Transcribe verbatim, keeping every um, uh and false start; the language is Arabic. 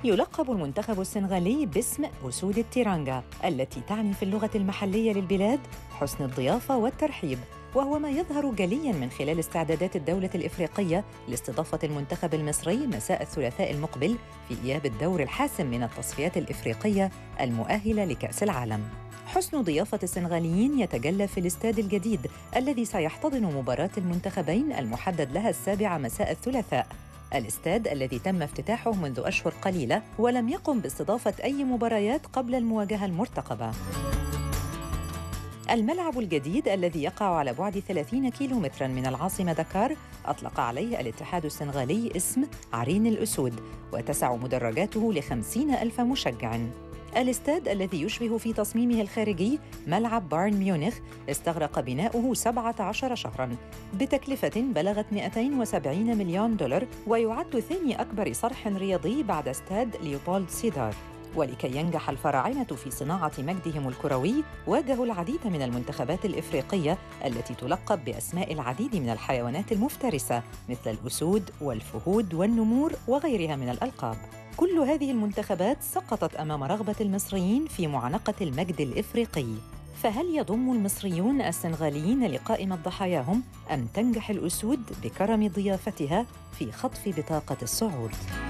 يلقب المنتخب السنغالي باسم أسود التيرانجا، التي تعني في اللغة المحلية للبلاد حسن الضيافة والترحيب، وهو ما يظهر جلياً من خلال استعدادات الدولة الإفريقية لاستضافة المنتخب المصري مساء الثلاثاء المقبل في إياب الدور الحاسم من التصفيات الإفريقية المؤهلة لكأس العالم. حسن ضيافة السنغاليين يتجلى في الاستاد الجديد الذي سيحتضن مباراة المنتخبين المحدد لها السابعة مساء الثلاثاء. الاستاد الذي تم افتتاحه منذ أشهر قليلة ولم يقم باستضافة أي مباريات قبل المواجهة المرتقبة. الملعب الجديد الذي يقع على بعد ثلاثين كيلومتراً من العاصمة دكار أطلق عليه الاتحاد السنغالي اسم عرين الأسود، وتسع مدرجاته لخمسين ألف مشجع. الاستاد الذي يشبه في تصميمه الخارجي ملعب بايرن ميونخ استغرق بناؤه سبعة عشر شهراً بتكلفة بلغت مئتين وسبعين مليون دولار، ويعد ثاني أكبر صرح رياضي بعد استاد ليوبولد سيدار. ولكي ينجح الفراعنة في صناعة مجدهم الكروي، واجهوا العديد من المنتخبات الإفريقية التي تلقب بأسماء العديد من الحيوانات المفترسة مثل الأسود والفهود والنمور وغيرها من الألقاب. كل هذه المنتخبات سقطت أمام رغبة المصريين في معانقة المجد الإفريقي. فهل يضم المصريون السنغاليين لقائمة ضحاياهم، أم تنجح الأسود بكرم ضيافتها في خطف بطاقة الصعود؟